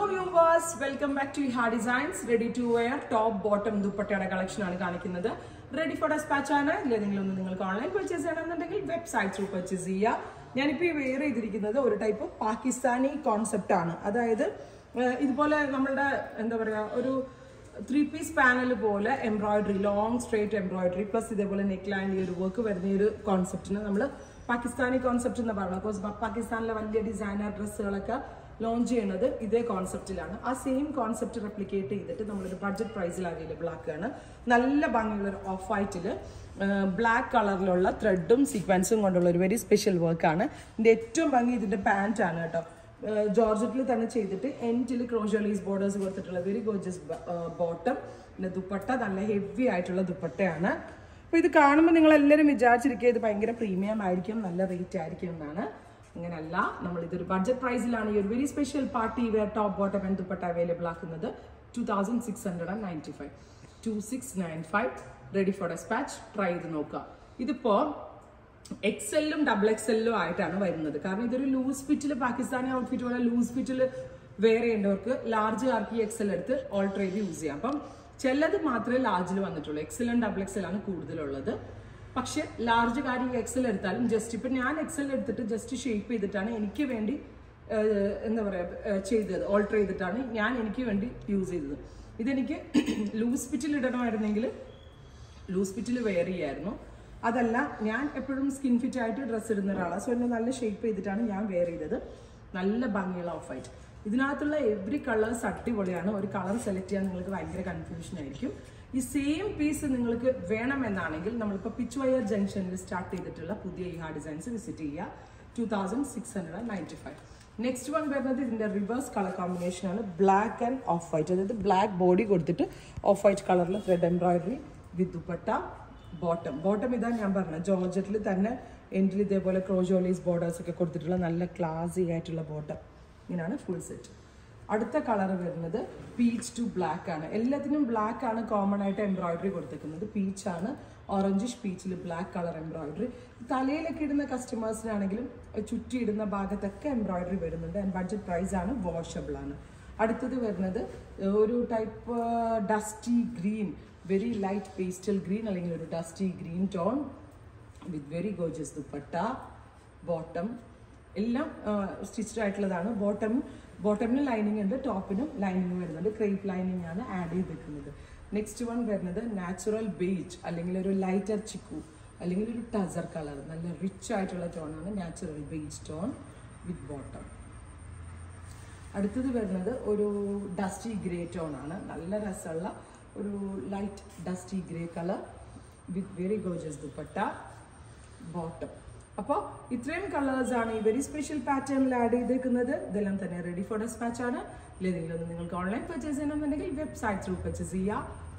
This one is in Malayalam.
viewers, welcome back to Iha Designs. Ready to wear top bottom dupatta collection ആണ് കാണിക്കുന്നത്. Ready for dispatch ആണ്. ഇല്ലെങ്കിൽ നിങ്ങൾക്ക് ഓൺലൈൻ പർച്ചേസ് ചെയ്യണമെന്നുണ്ടെങ്കിൽ വെബ്സൈറ്റ് ത്രൂ പർച്ചേസ് ചെയ്യാം. ഞാനിപ്പോൾ ഈ വെയർ ചെയ്തിരിക്കുന്നത് ഒരു ടൈപ്പ് പാകിസ്ഥാനി കോൺസെപ്റ്റ് ആണ്. അതായത് ഇതുപോലെ നമ്മളുടെ എന്താ പറയുക ഒരു 3-piece പാനൽ പോലെ embroidery long straight embroidery plus ഇതേപോലെ നെക്ക് ലൈനിൽ ഒരു വർക്ക് വരുന്ന ഒരു കോൺസെപ്റ്റിന് നമ്മൾ പാകിസ്ഥാനി കോൺസെപ്റ്റ് എന്ന് പറയുന്നത്. ബിക്കോസ് പാകിസ്ഥാനിലെ വലിയ ഡിസൈനർ ഡ്രസ്സുകളൊക്കെ ലോഞ്ച് ചെയ്യുന്നത് ഇതേ കോൺസെപ്റ്റിലാണ്. ആ സെയിം കോൺസെപ്റ്റ് റെപ്ലിക്കേറ്റ് ചെയ്തിട്ട് നമ്മളൊരു ബഡ്ജറ്റ് പ്രൈസിൽ അവൈലബിൾ ആക്കുകയാണ്. നല്ല ഭംഗിയുള്ളൊരു ഓഫ് വൈറ്റിൽ ബ്ലാക്ക് കളറിലുള്ള ത്രെഡും സീക്വൻസും കൊണ്ടുള്ള ഒരു വെരി സ്പെഷ്യൽ വർക്കാണ്. ഇതിൻ്റെ ഏറ്റവും ഭംഗി ഇതിൻ്റെ പാൻറ്റാണ് കേട്ടോ. ജോർജറ്റിൽ തന്നെ ചെയ്തിട്ട് എൻഡിൽ ക്രോഷോലീസ് ബോർഡേഴ്സ് കൊടുത്തിട്ടുള്ള വെരി ഗോർജസ് ബോട്ടം. പിന്നെ ദുപ്പട്ട നല്ല ഹെവി ആയിട്ടുള്ള ദുപ്പട്ടയാണ്. അപ്പോൾ ഇത് കാണുമ്പോൾ നിങ്ങളെല്ലാവരും വിചാരിച്ചിരിക്കുക ഇത് ഭയങ്കര പ്രീമിയം ആയിരിക്കും, നല്ല റേറ്റ് ആയിരിക്കും എന്നാണ്. അങ്ങനെയല്ല, നമ്മൾ ഇതൊരു ബഡ്ജറ്റ് പ്രൈസിലാണ് ഈ ഒരു very special party wear top bottom and dupatta available ആക്കുന്നത്. 2695 2695 റെഡി ഫോർ ഡെസ്പാച്ച്. ട്രൈ ചെയ്ത് നോക്കുക. ഇതിപ്പോൾ എക്സെല്ലും ഡബിൾ എക്സെല്ലും ആയിട്ടാണ് വരുന്നത്. കാരണം ഇതൊരു ലൂസ് ഫിറ്റിൽ പാകിസ്ഥാനി ഔട്ട്ഫിറ്റ് പോലെ ലൂസ് ഫിറ്റിൽ വെയർ ചെയ്യേണ്ടവർക്ക് ലാർജ് ആർക്കി എക്സൽ എടുത്ത് ഓൾട്ടർ ചെയ്ത് യൂസ് ചെയ്യാം. അപ്പം ചിലത് മാത്രമേ ലാർജിൽ വന്നിട്ടുള്ളൂ. എക്സലും ഡബിൾ എക്സലാണ് കൂടുതലുള്ളത്. പക്ഷെ ലാർജ് കാര്യം എക്സൽ എടുത്താലും ജസ്റ്റ് ഇപ്പം ഞാൻ എക്സൽ എടുത്തിട്ട് ജസ്റ്റ് ഷേപ്പ് ചെയ്തിട്ടാണ് എനിക്ക് വേണ്ടി എന്താ പറയുക ചെയ്തത്. ഓൾട്ടർ ചെയ്തിട്ടാണ് ഞാൻ എനിക്ക് വേണ്ടി യൂസ് ചെയ്തത്. ഇതെനിക്ക് ലൂസ് ഫിറ്റിൽ ഇടണമായിരുന്നെങ്കിൽ ലൂസ് ഫിറ്റിൽ വെയർ ചെയ്യായിരുന്നു. അതല്ല, ഞാൻ എപ്പോഴും സ്കിൻ ഫിറ്റ് ആയിട്ട് ഡ്രസ്സ് ഇടുന്ന ഒരാളാണ്. സോ എന്നെ നല്ല ഷേപ്പ് ചെയ്തിട്ടാണ് ഞാൻ വെയർ ചെയ്തത്. നല്ല ഭംഗിയുള്ള ഓഫ് വൈറ്റ്. ഇതിനകത്തുള്ള എവറി കളേഴ്സ് അടിപൊളിയാണ്. ഒരു കളർ സെലക്ട് ചെയ്യാൻ നിങ്ങൾക്ക് ഭയങ്കര കൺഫ്യൂഷൻ ആയിരിക്കും. ഈ സെയിം പീസ് നിങ്ങൾക്ക് വേണമെന്നാണെങ്കിൽ നമ്മളിപ്പോൾ പിച്ച് വയർ ജംഗ്ഷനിൽ സ്റ്റാർട്ട് ചെയ്തിട്ടുള്ള പുതിയ ഇഹാ ഡിസൈൻസ് വിസിറ്റ് ചെയ്യുക. 2695. നെക്സ്റ്റ് വൺ വരുന്നത് ഇതിൻ്റെ റിവേഴ്സ് കളർ കോമ്പിനേഷൻ ആണ്. Black and off white. അതായത് ബ്ലാക്ക് ബോഡി കൊടുത്തിട്ട് ഓഫ് വൈറ്റ് കളറിൽ thread embroidery with dupatta. Bottom ഇതാ ഞാൻ പറഞ്ഞത് ജോർജറ്റിൽ തന്നെ എൻഡിൽ ഇതേപോലെ ക്രോഷോലീസ് ബോർഡേഴ്സ് ഒക്കെ കൊടുത്തിട്ടുള്ള നല്ല ക്ലാസി ആയിട്ടുള്ള ബോട്ടം. ഇങ്ങനെയാണ് ഫുൾ സെറ്റ്. അടുത്ത കളർ വരുന്നത് പീച്ച് ടു ബ്ലാക്ക് ആണ്. എല്ലാത്തിനും ബ്ലാക്ക് ആണ് കോമൺ ആയിട്ട് എംബ്രോയിഡറി കൊടുത്തിരിക്കുന്നത്. പീച്ചാണ്, ഓറഞ്ചിഷ് പീച്ചിൽ ബ്ലാക്ക് കളർ എംബ്രോയിഡറി. തലയിലൊക്കെ ഇടുന്ന കസ്റ്റമേഴ്സിനാണെങ്കിലും ചുറ്റിയിടുന്ന ഭാഗത്തൊക്കെ എംബ്രോയിഡറി വരുന്നുണ്ട്. ആൻഡ് ബഡ്ജറ്റ് പ്രൈസ് ആണ്, വാഷബിൾ ആണ്. അടുത്തത് വരുന്നത് ഒരു type dusty green, very light pastel green അല്ലെങ്കിൽ ഒരു dusty green tone with very gorgeous dupatta. Bottom എല്ലാം സ്റ്റിച്ച്ഡ് ആയിട്ടുള്ളതാണ്. ബോട്ടമിന് ലൈനിങ് ഉണ്ട്, ടോപ്പിനും ലൈനിങ് വരുന്നുണ്ട്. ക്രേപ്പ് ലൈനിങ് ആണ് ആഡ് ചെയ്തിരിക്കുന്നത്. നെക്സ്റ്റ് വൺ വരുന്നത് നാച്ചുറൽ ബേജ് അല്ലെങ്കിൽ ഒരു ലൈറ്റർ ചിക്കു അല്ലെങ്കിൽ ഒരു ടസർ കളർ. നല്ല റിച്ച് ആയിട്ടുള്ള ടോണാണ് natural beige tone with bottom. അടുത്തത് വരുന്നത് ഒരു ഡസ്റ്റി ഗ്രേ ടോൺ ആണ്. നല്ല രസമുള്ള ഒരു light dusty grey colour with very gorgeous dupatta. Bottom. അപ്പോൾ ഇത്രയും കളേഴ്സാണ് ഈ വെരി സ്പെഷ്യൽ പാറ്റേണിൽ ആഡ് ചെയ്തേക്കുന്നത്. ഇതെല്ലാം തന്നെ റെഡി ഫോർ ഡെസ്പാച്ച് ആണ്. ഇല്ലെങ്കിലും നിങ്ങൾക്ക് ഓൺലൈൻ പർച്ചേസ് ചെയ്യണമെന്നുണ്ടെങ്കിൽ വെബ്സൈറ്റ് ത്രൂ പർച്ചേസ് ചെയ്യുക.